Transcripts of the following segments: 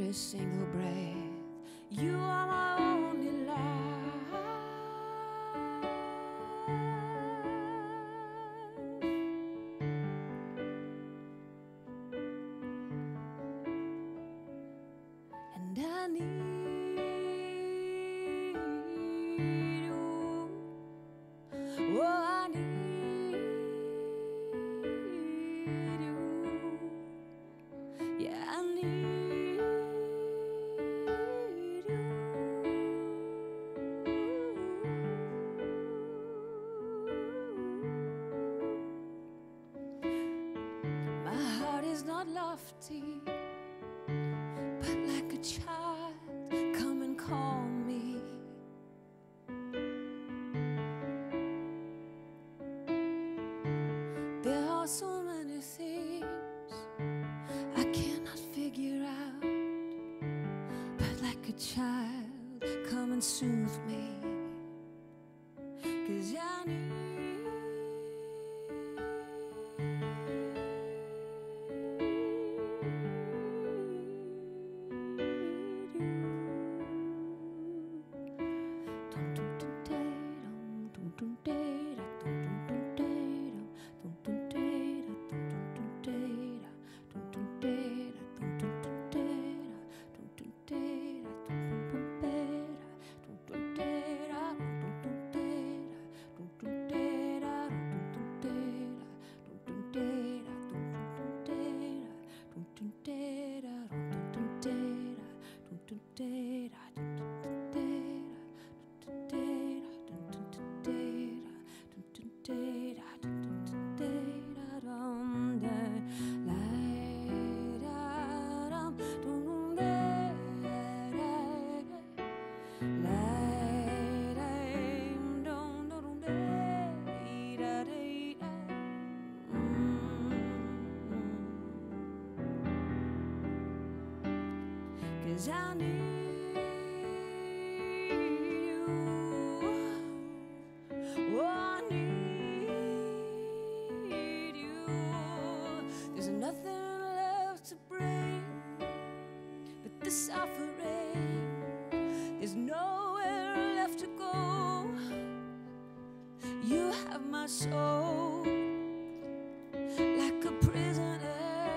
every single breath. You are my only life. And I need you. Oh, I need you. Yeah, I need you. My heart is not lofty, but like a child, come and call me. There are so many things I cannot figure out, but like a child, come and soothe me. 'Cause I need I need you. Oh, I need you. There's nothing left to bring but the suffering. There's nowhere left to go. You have my soul like a prisoner.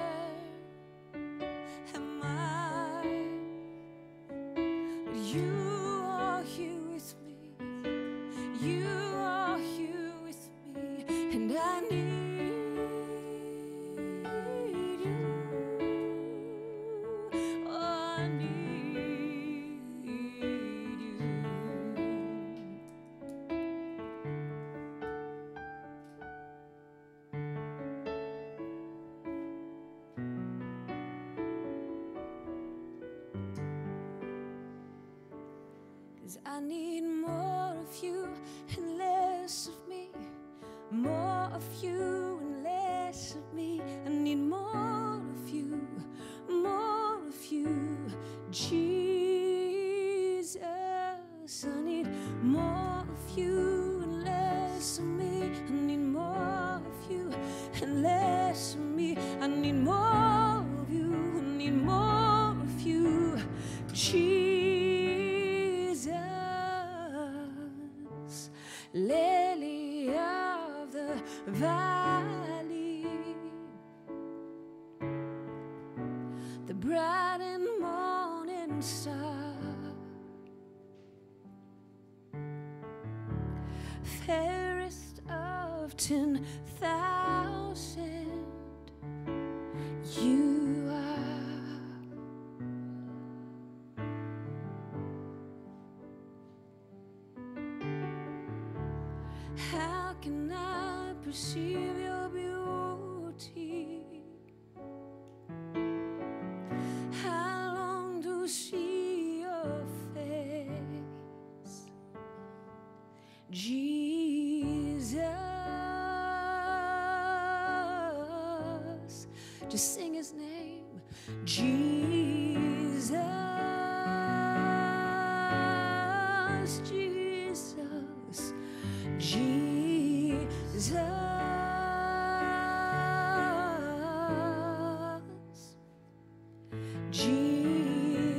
You are here with me. You are here with me, and I need you. Oh, I need you. 'Cause I need more of you and less of me. More of you and less of me. I need more of you, more of you, Jesus. I need more of you and less of me. I need more of you and less of me. I need more of you, I need more of you, Jesus. Lily of the valley, the bright and morning star, fairest of 10,000, you are. How can I perceive your beauty? How long to see your face, Jesus? Just sing his name, Jesus, Jesus, Jesus, Jesus.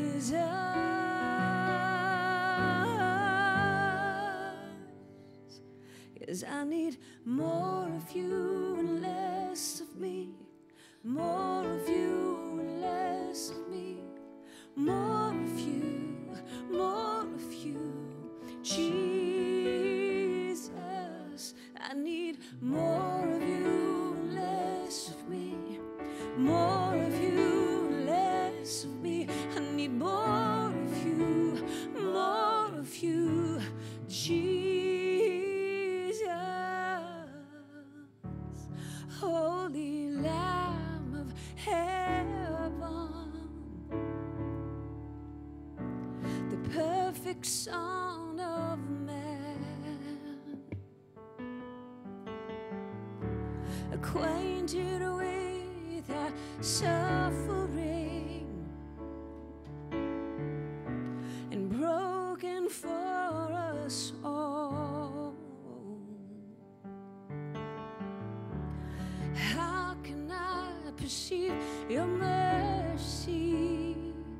'cause I need more of you and less of me. More of you and less of me. More of you, more of you, Jesus. I need more of you and less of me. More of you and less of me. I need more of you, Jesus. Holy Lamb of heaven, the perfect Son of Man, acquainted with our suffering and broken for us all. How can I perceive your mercy?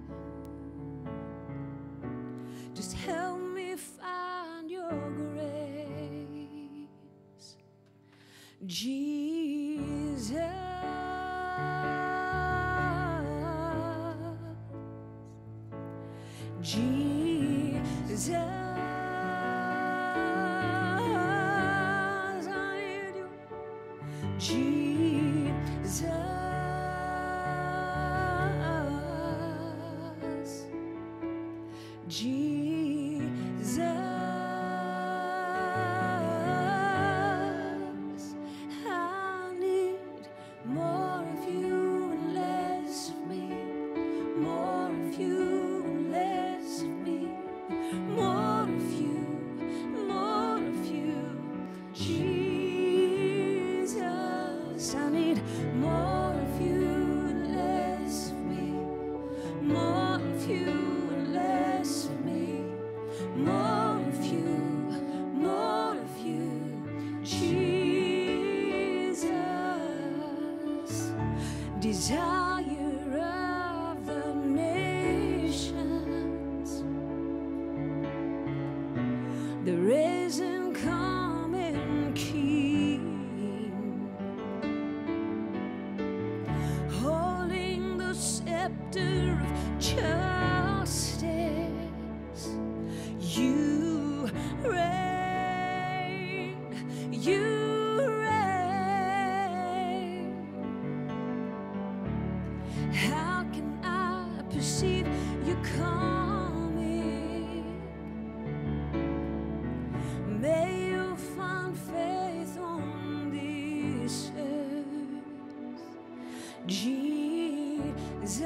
Just help me find your grace, Jesus. Jesus, I need you, Jesus, Jesus, I need more of you and less of me. More of you and less of me. More of you, Jesus. I need more of you and less of me. More of you and less of me. More of you, Jesus. Desire of the nations, the risen coming King, holding the scepter of justice. You reign, you reign. How can I perceive you coming? May you find faith on this earth, Jesus.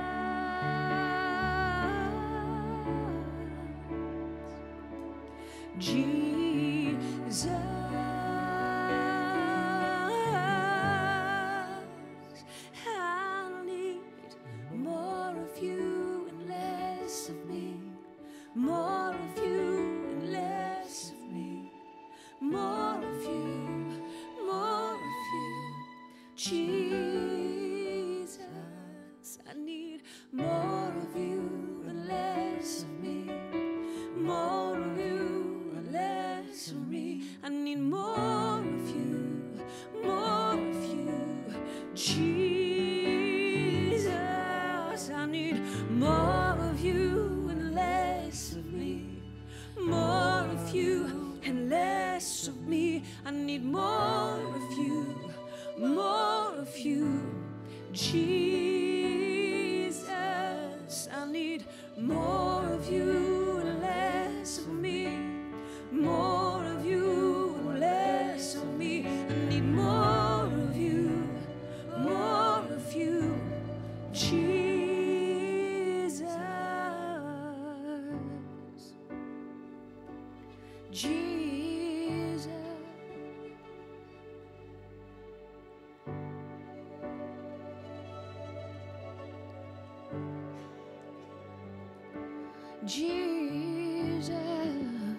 Jesus, I need more of you and less of me. More of you and less of me. More of you, Jesus. I need more of you and less of me. More of you and less of me. I need more of you, Jesus. I need more of you and less of me. More of you and less of me. I need more of you, Jesus. I need more of you and less of me. More of you and less of me. I need more of you, Jesus. Jesus. Jesus.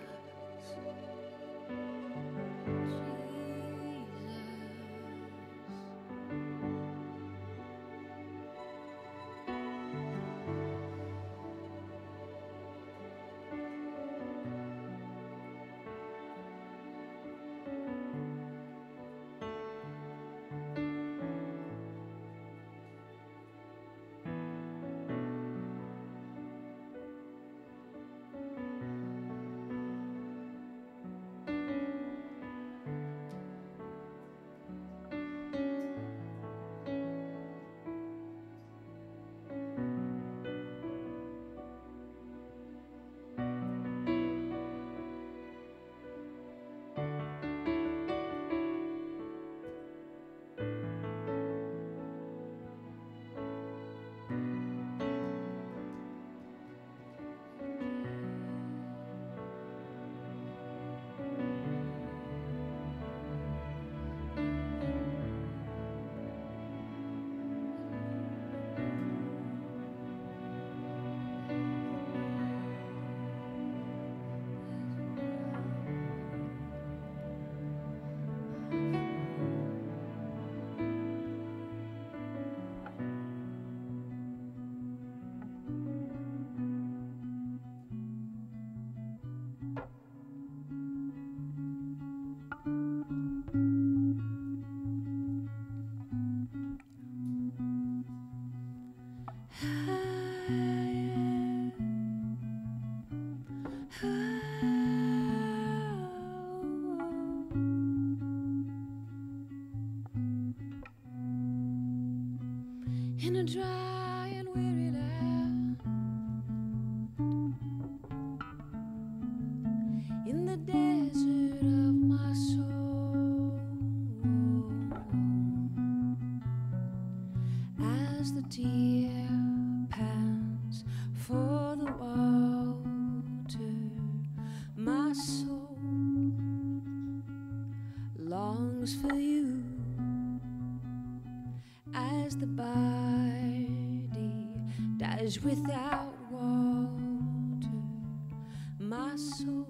in a dry and weary land, in the desert of my soul, as the deer pants for the water, my soul longs for you. As the body dies without water, my soul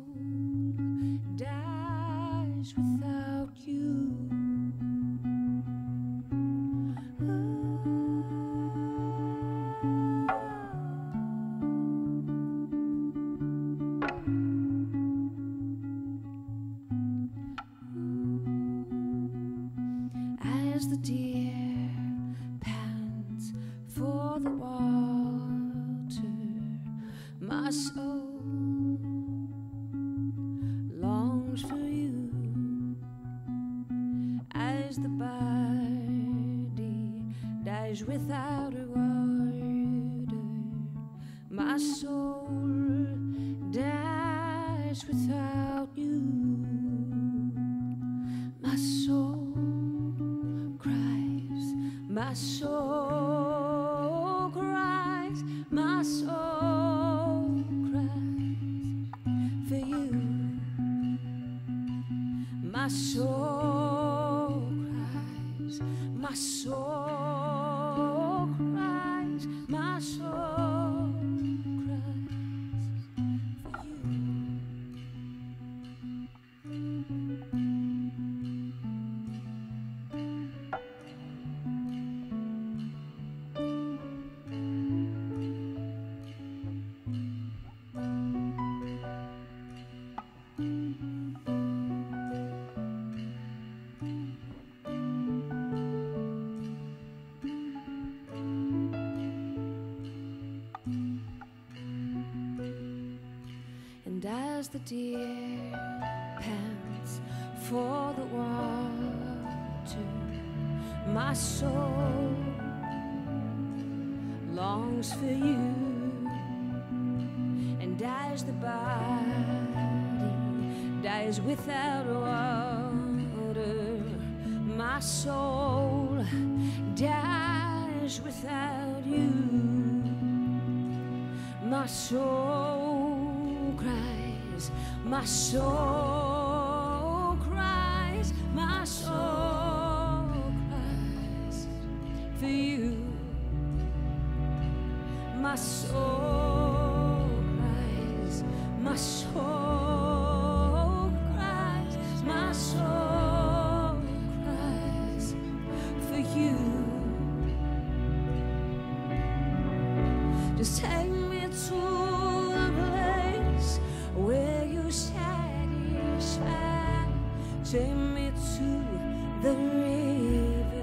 dies without you. As the deer for the water, my soul longs for you. As the body dies without water, my soul dies without you. My soul cries, my soul cries, my soul cries for you. My soul cries, my soul cries, my soul cries for you. And as the deer pants for the water, my soul longs for you. And as the body dies without water, my soul dies without you. My soul cries, my soul cries, my soul cries for you. My soul cries, my soul cries, my soul cries for you. Just take me to a place where you satisfy. Take me to the river.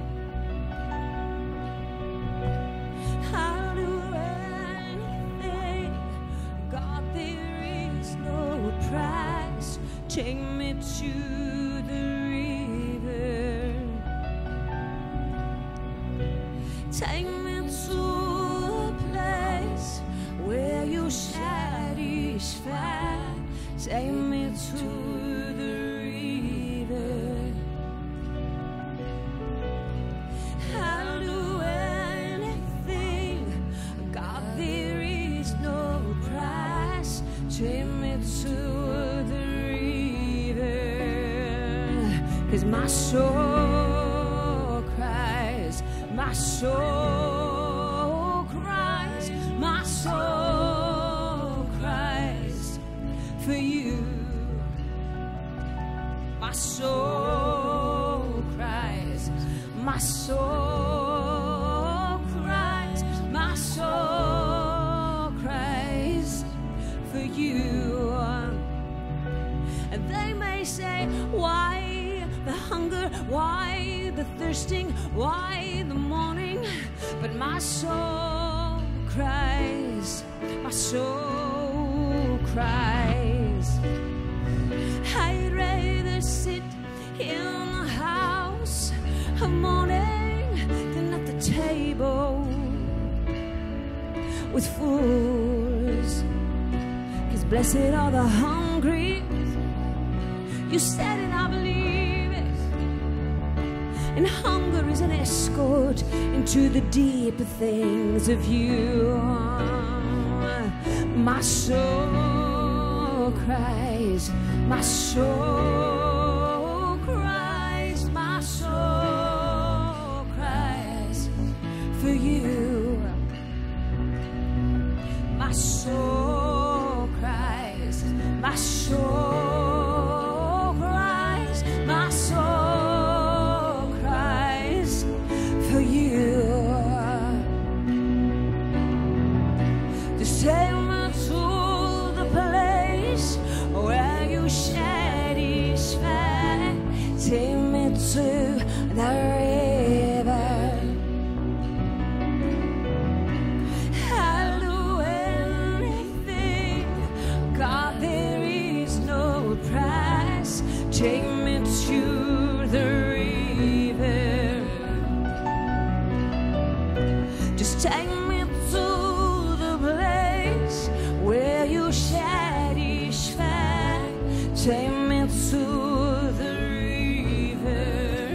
I'll do anything, God, there is no price. Take me to the river. Take me to a place where you satisfy. Take me to the river. I'll do anything, God, there is no price. Take me to the river. 'Cause my soul cries, my soul cries, my soul cries for you. My soul cries, my soul cries, my soul cries for you. And they may say, why the hunger, why the thirsting, why the mourning? But my soul cries, my soul cries. I'd rather sit in the house of mourning than at the table table with fools. 'Cause blessed are the hungry. You said it, I believe it. And hunger is an escort into the deeper things of you. My soul cries, my soul cries, my soul cries for you. My soul cries, my soul cries, my soul cries for you. Just take me to the place where you satisfy. Take me to the river. I'll do anything, God, there is no price. Take me to the river. Just take me to the place where you satisfy. Take me to the river.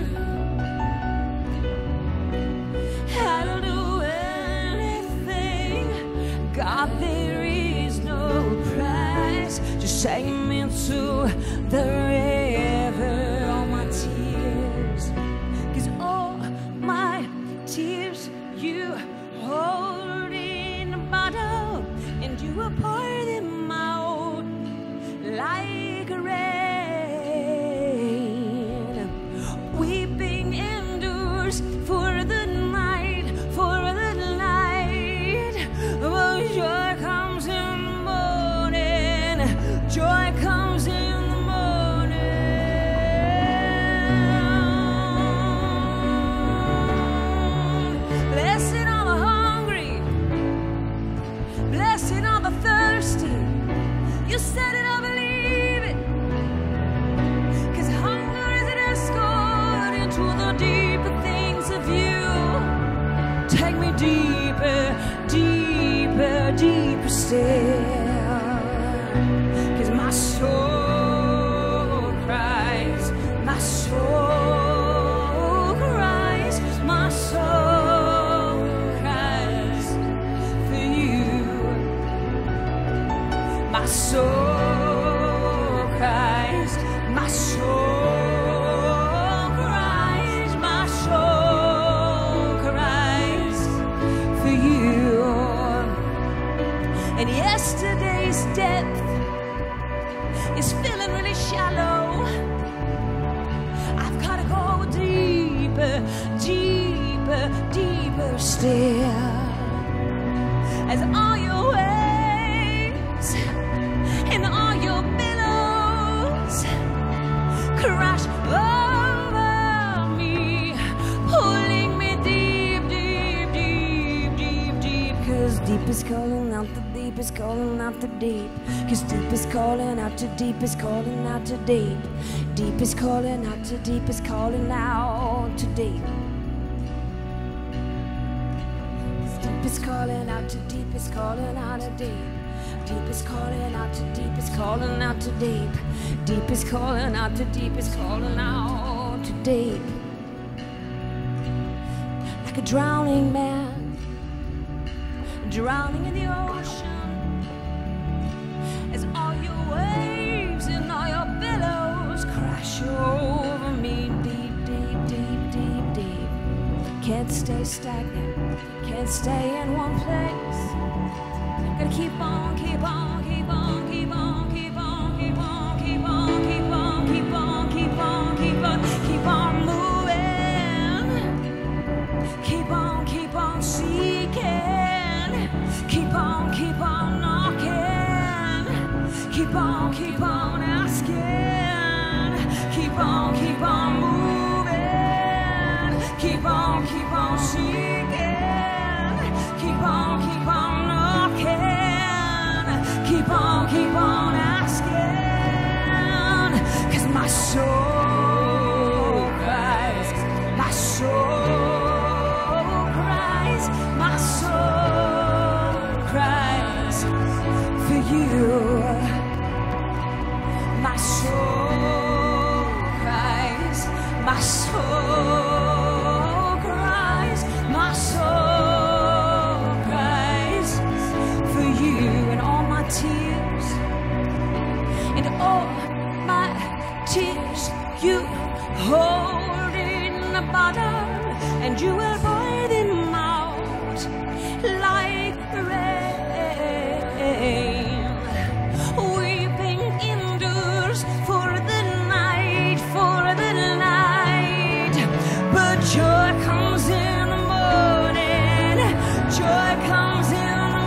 I'll do anything, God, there is no price. Just take me to the river. All my tears, 'cause all my tears you hold in a bottle, and you will pour them out like rain. Weeping endures for the night, but joy comes in the morning. Joy comes in the morning. Blessed are the hungry, blessed are the thirsty. You said it, I believe it. 'Cause hunger is an escort into the deeper things of you. Take me deeper, deeper, deeper still. 'Cause my soul cries, my soul cries, my soul cries for you. My soul cries, my soul cries, my soul cries for you. And yesterday's depth is feeling really shallow. I've gotta go deeper, deeper, deeper still. As all your waves and all your billows crash over me, pulling me deep, deep, deep, deep, deep. 'Cause deep is calling out the deep, is calling out the deep. 'Cause deep is calling out to deep, is calling out to deep. Deep is calling out to deep, is calling out to deep. Deep is calling out to deep, is calling out to deep. Deep is calling out to deep, is calling out to deep. Deep is calling out to deep, is calling out to deep. Like a drowning man, drowning in the ocean. As all your waves and all your billows crash over me, deep, deep, deep, deep, deep. Can't stay stagnant, can't stay in one place. Gotta keep on, keep on, keep on, keep on, keep on, keep on, keep on, keep on, keep on, keep on, keep on, keep on moving. Keep on seeking. Keep on knocking. Keep on asking. Keep on moving. Keep on seeking. Keep on knocking. Keep on asking. 'Cause my soul cries. My soul cries. and you will pour them out like the rain. Weeping endures for the night, but joy comes in the morning, joy comes in the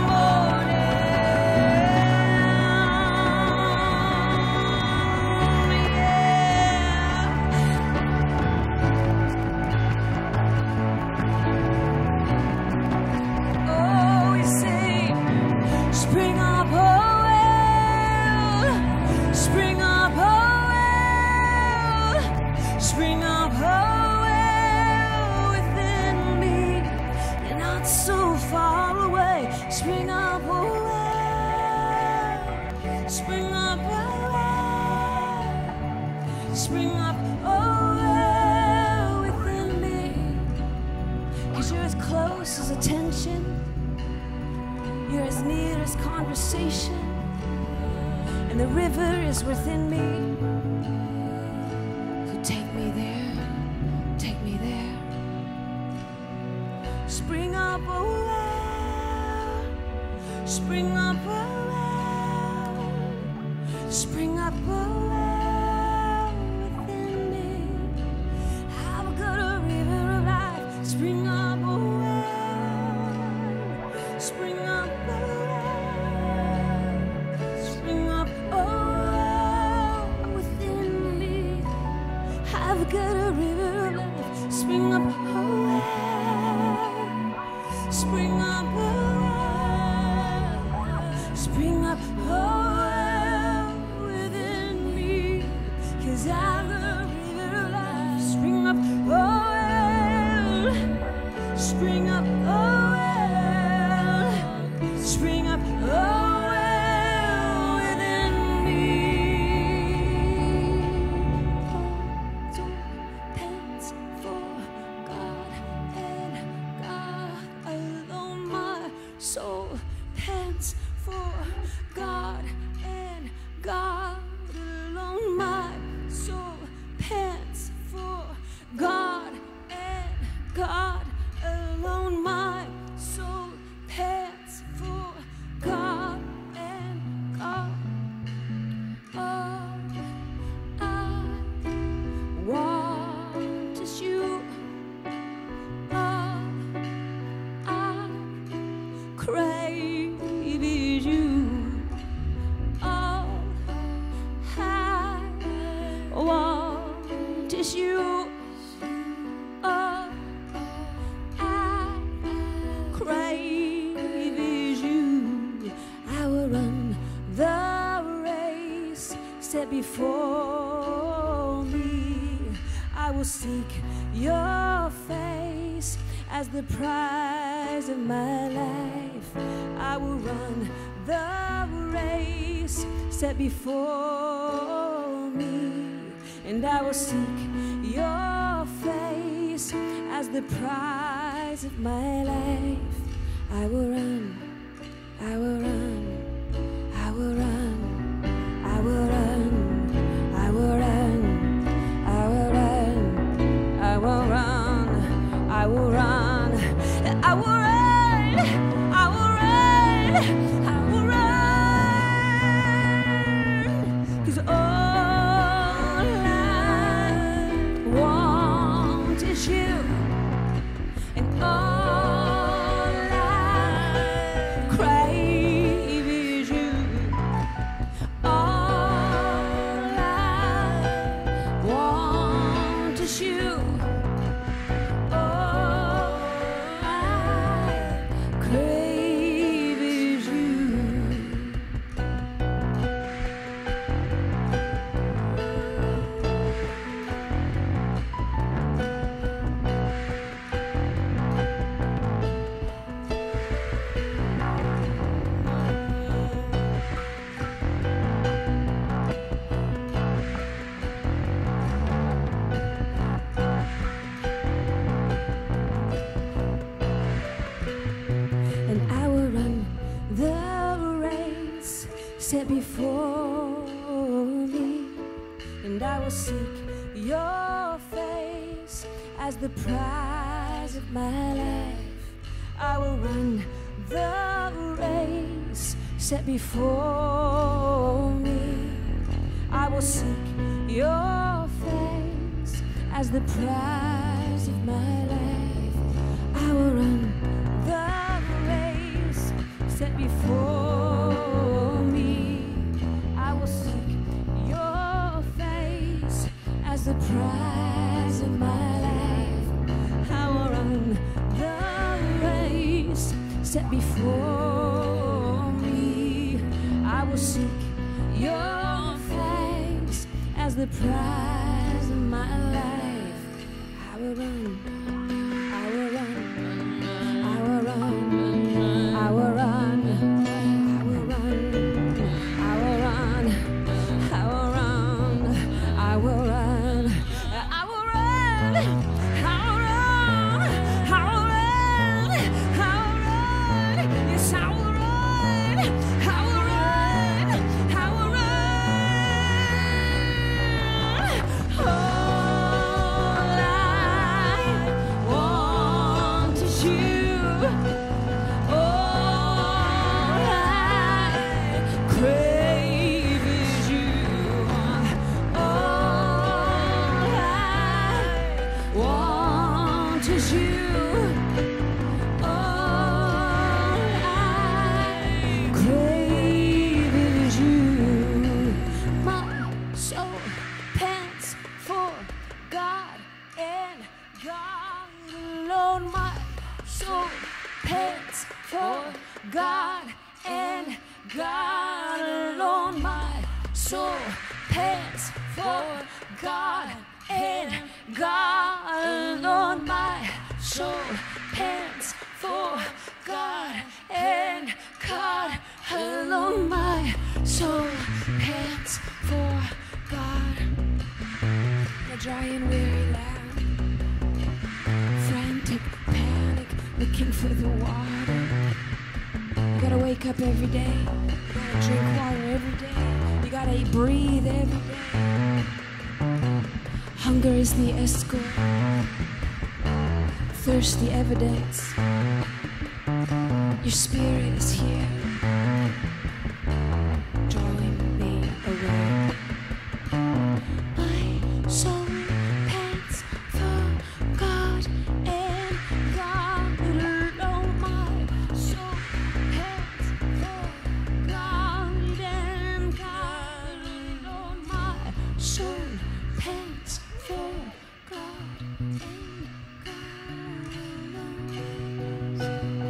spring up, oh well, spring up, oh well, spring up, oh well within me. You're not so far away. Spring up, oh well, spring up, oh well, spring up, oh well within me. 'Cause you're as close as attention, you're as near as conversation, and the river is within me. So take me there, take me there. Spring up, oh well, spring up, oh well, spring up, oh well within me. I've got a river of life. Spring up, oh well, spring up. I've got a river of life. Spring up, oh well, spring up, oh well, spring up, oh well within me. 'Cause I've got a river of life. Spring up, oh well, spring up, oh well, spring up, oh well within me. Soul pants for God and God alone. My soul pants for God and God alone. My soul pants for God and God. All I want is you. Crave is you. All I want is you. All I crave is you. I will run the race set before me. I will seek your face as the prize of my life. I will run the race set before me, and I will seek your face as the prize of my life. I will run, I will run, I will run, I will run, I will run, I will run, I will run, I will run, I will run, I will run, I will run. 'Cause all I want is you, and all I crave is you. All I want is you. set before me, and I will seek your face as the prize prize of my life. I will run the race set before me. I will seek your face as the prize of my life. I will run the race set before me. I will seek your face as the prize of my life. I will run the race set before me. I will seek your face as the prize of my life. I will run, I will run, I will run, I will run, I will run, I will run, I will run, I will run, I will run, I will run, I will run, I will run, yes I will run, I will run, I will run. All I want is you. All I crave is you. All I want is you. All I crave is you. My soul pants for God and God alone. My soul pants for God and God alone. My soul pants for God and God alone. My soul pants for God and God alone. My soul pants for God. The dry and weary land, frantic panic, looking for the water. You gotta wake up every day. You gotta drink water every day. You gotta breathe every day. Hunger is the escort, thirst the evidence. Your spirit is here, drawing me away. My soul pants for God and God alone. My soul pants for God and God alone. My soul pants for God and God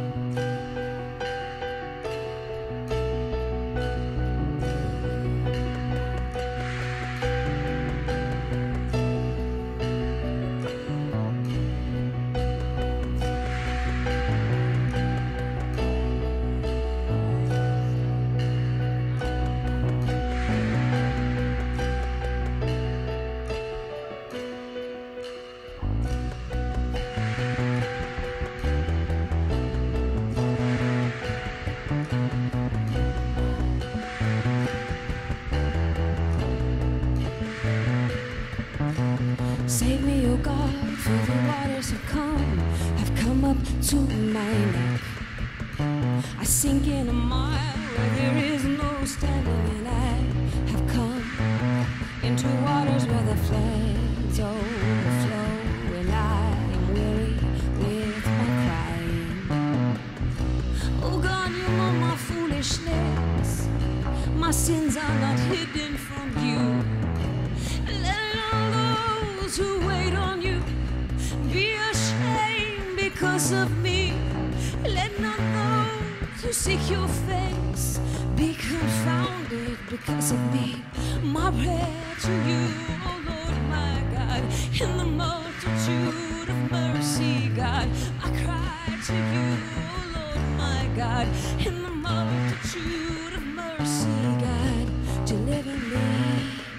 Save me, oh God, for the waters have come up to my neck. I sink in a mile where there is no standing, and I have come into waters where the floods overflow, and I am weary with my crying. Oh God, you know my foolishness, my sins are not hidden from you. Let all those who wait on you be ashamed because of me. Let not those who seek your face be confounded because of me. My prayer to you, oh Lord my God, in the multitude of mercy, God, I cry to you, oh Lord my God, in the multitude of mercy, God, deliver me.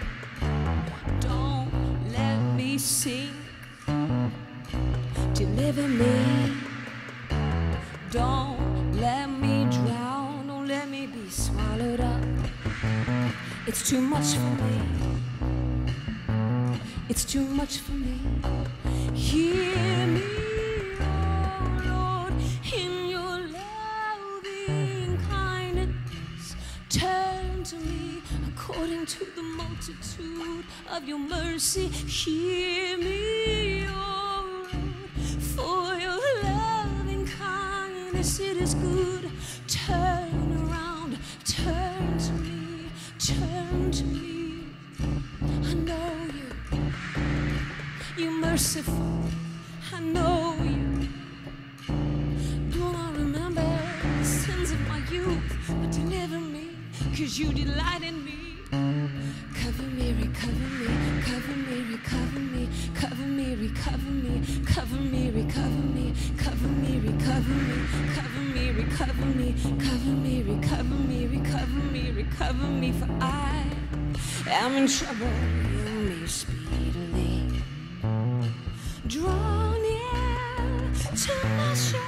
Don't let me sink. Deliver me. Don't let me drown. Don't let me be swallowed up. It's too much for me. It's too much for me. Hear me, oh according to the multitude of your mercy. Hear me, O Lord, for your loving kindness, it is good. Turn around, turn to me, turn to me. I know you're merciful, I know you. Do not remember the sins of my youth, but deliver me, 'cause you delight in me. Cover me, recover me, cover me, recover me, cover me, recover me, cover me, recover me, cover me, recover me, cover me, recover me, cover me, recover me, recover me, recover me, for I am in trouble. Heal me speedily. Draw near to my shore.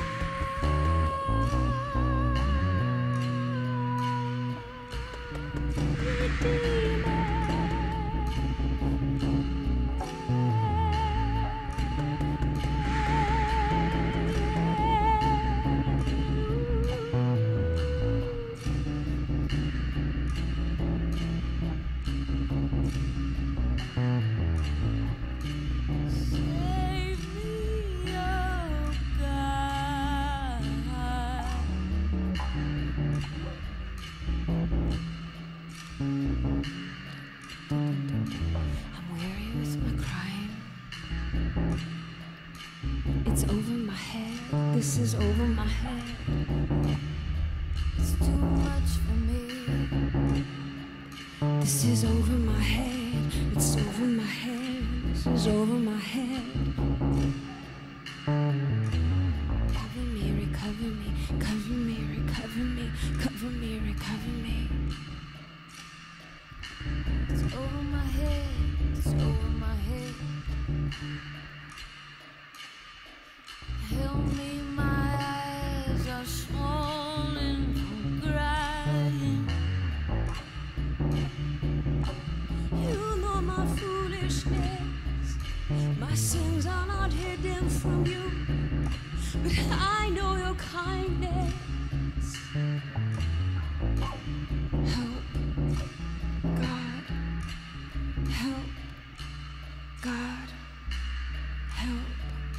It's over my head, this is over my head. It's too much for me. This is over my head, it's over my head, this is over my head. Cover me, recover me, cover me, recover me, cover me, recover me. It's over my head, it's over my head. Help me, my eyes are swollen from crying. You know my foolishness, my sins are not hidden from you, but I know your kindness. Help, God, help, God, help.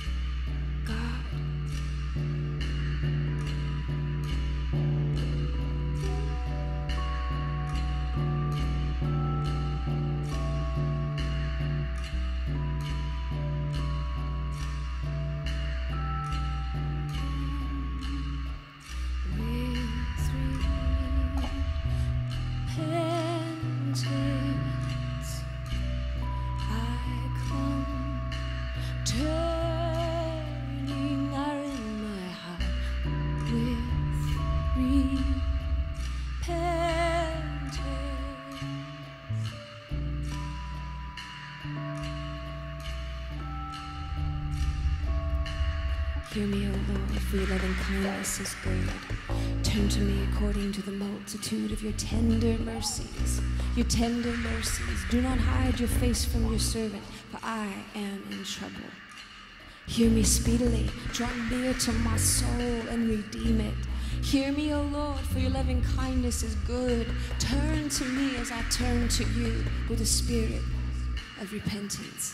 Hear me, O Lord, for your loving kindness is good. Turn to me according to the multitude of your tender mercies. Your tender mercies. Do not hide your face from your servant, for I am in trouble. Hear me speedily. Draw near to my soul and redeem it. Hear me, O Lord, for your loving kindness is good. Turn to me as I turn to you with a spirit of repentance.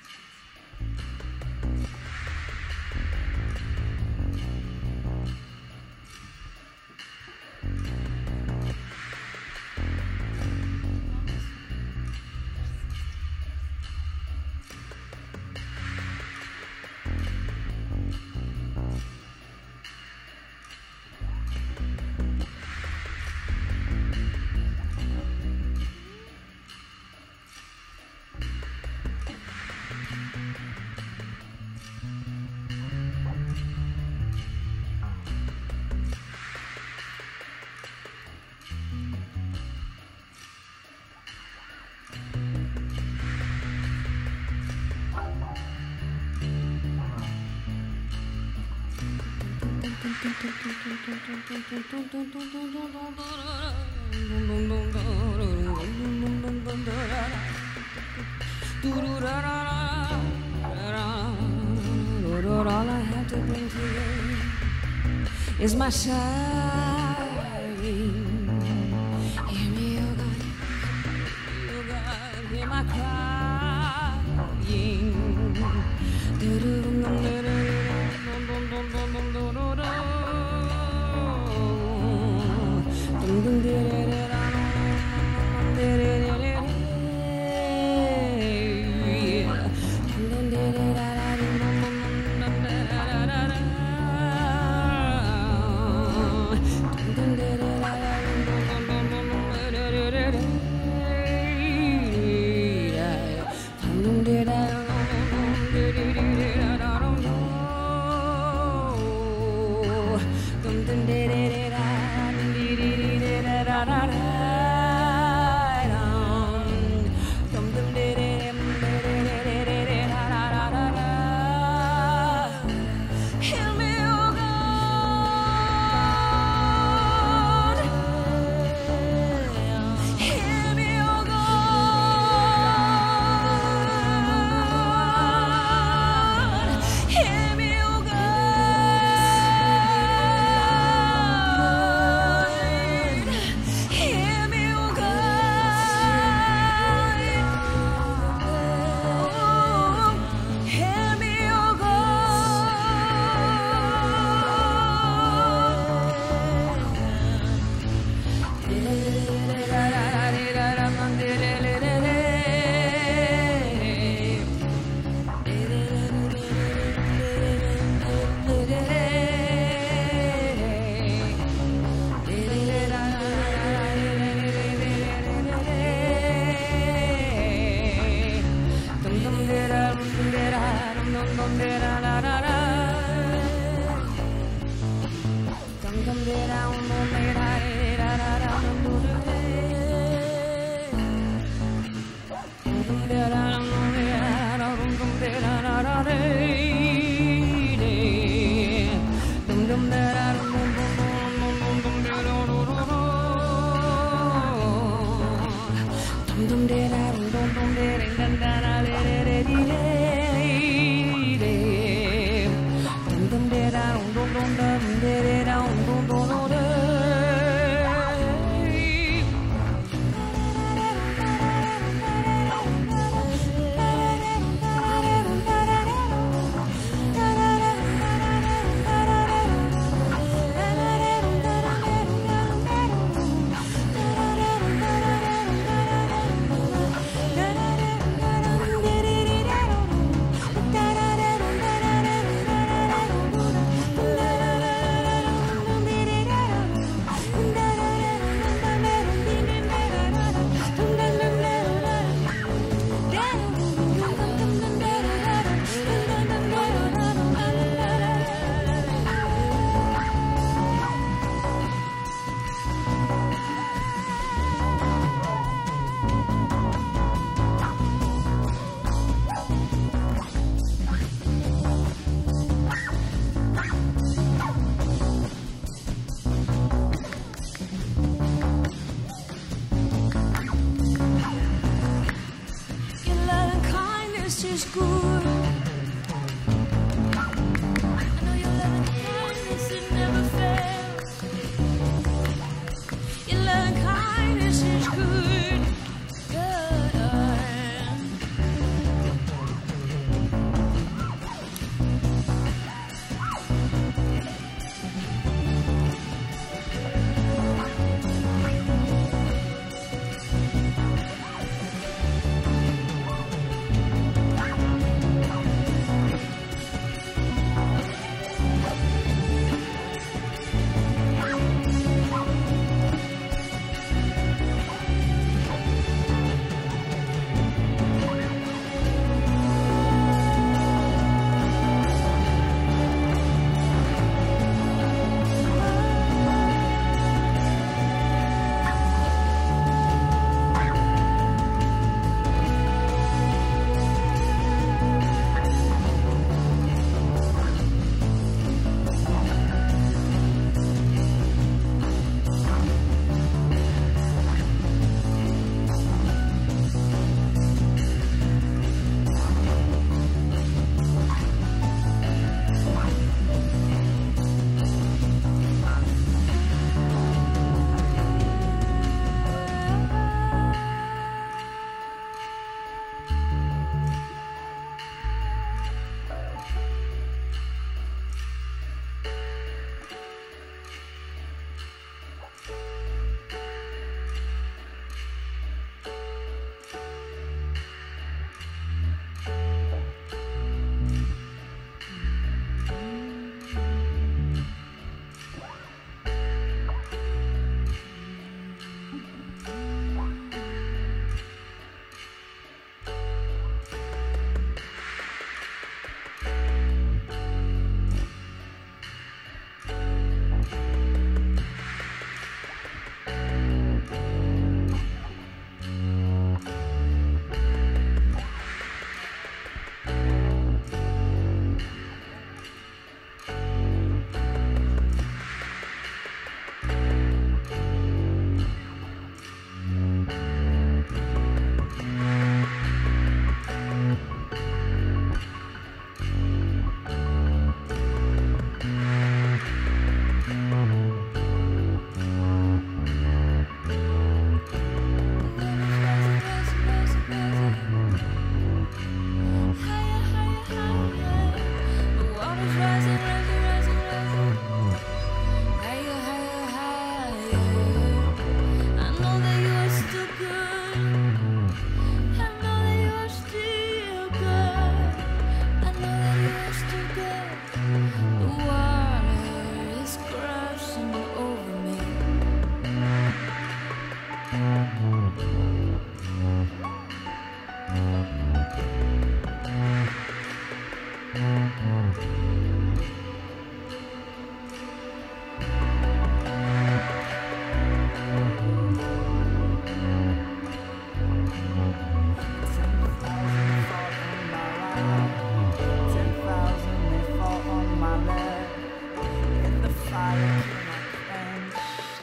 All I have to bring to you is my sighing. Hear me, oh God.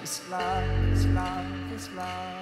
This love, this love, this love.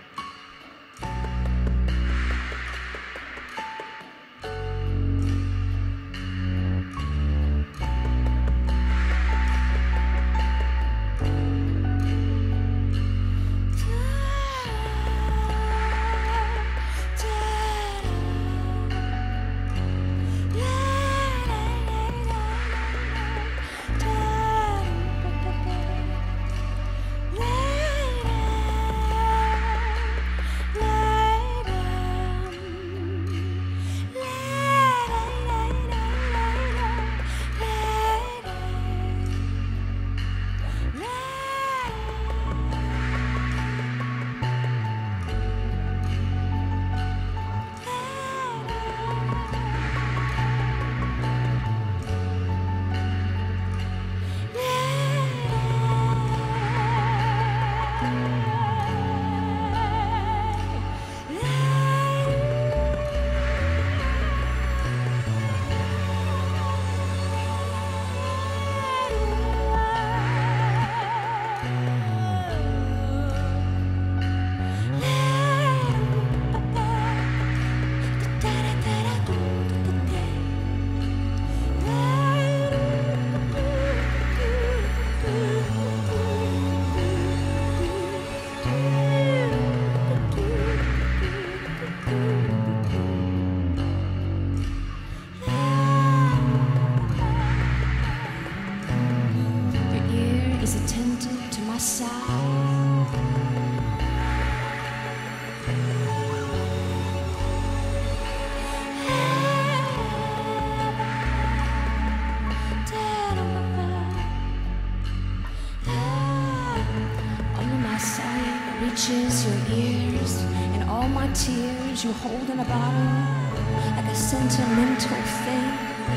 Reaches your ears, and all my tears you hold in a bottle like a sentimental thing.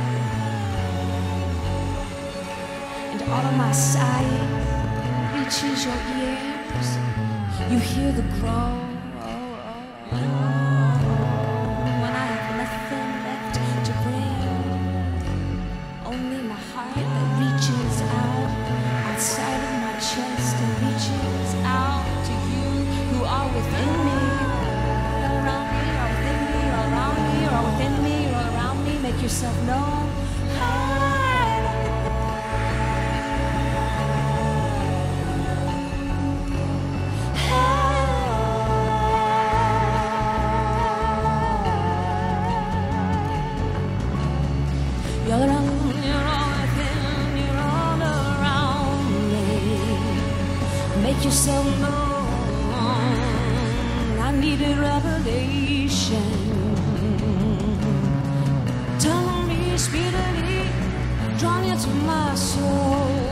And all of my sighing reaches your ears. You hear the groan when I have nothing left to bring. Only my heart that reaches out outside of my chest and reaches out to you who are within me, around me, or within me, or around me, or within me, or around me. Make yourself known. You're all within, you're all around me. Make yourself known. I needed revelation. Tell me speedily, draw near to my soul.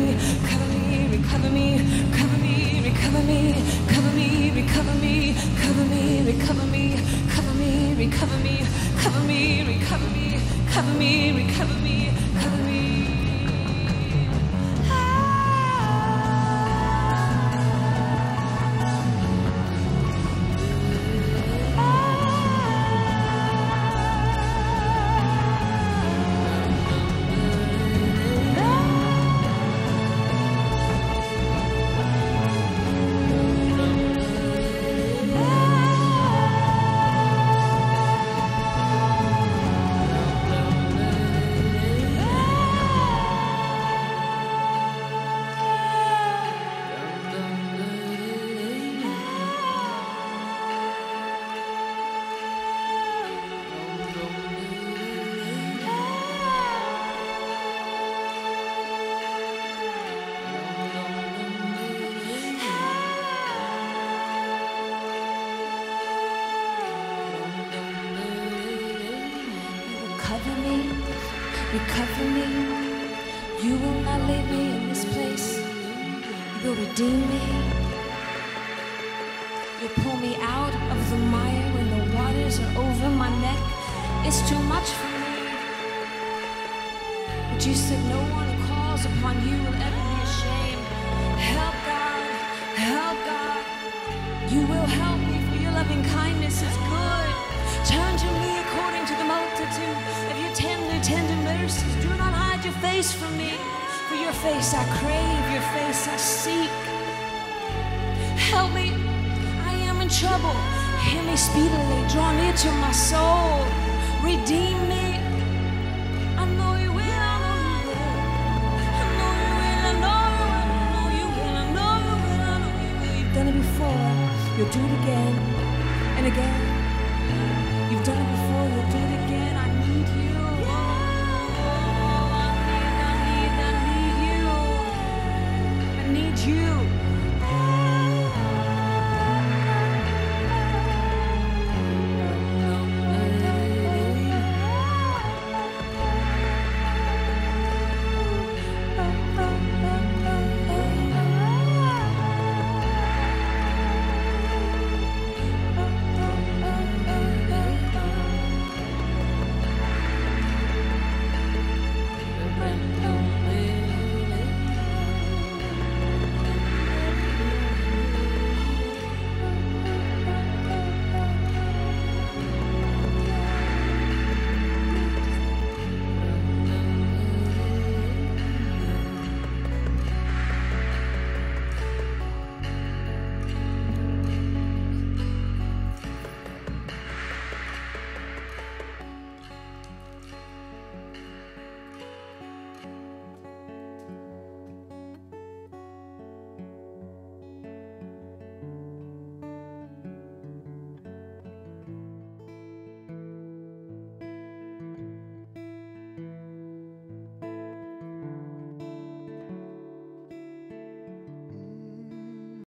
Recover me, recover me, recover me, recover me, recover me, recover recover me, cover me, recover me, cover me, recover me, cover me, recover me, cover me. Recover me, recover me. You will not leave me in this place. You will redeem me. You pull me out of the mire when the waters are over my neck. It's too much for me. But you said no one who calls upon you will ever be ashamed. Help God, help God. You will help me, for your loving kindness is good. Turn to me according to the multitude of your tender mercies. Do not hide your face from me, for your face I crave, your face I seek. Help me, I am in trouble. Hear me speedily, draw near to my soul. Redeem me. I know you will, I know you will. I know you will, I know you will, I know you will, I know you will. You've done it before, you'll do it again and again. You've done it before.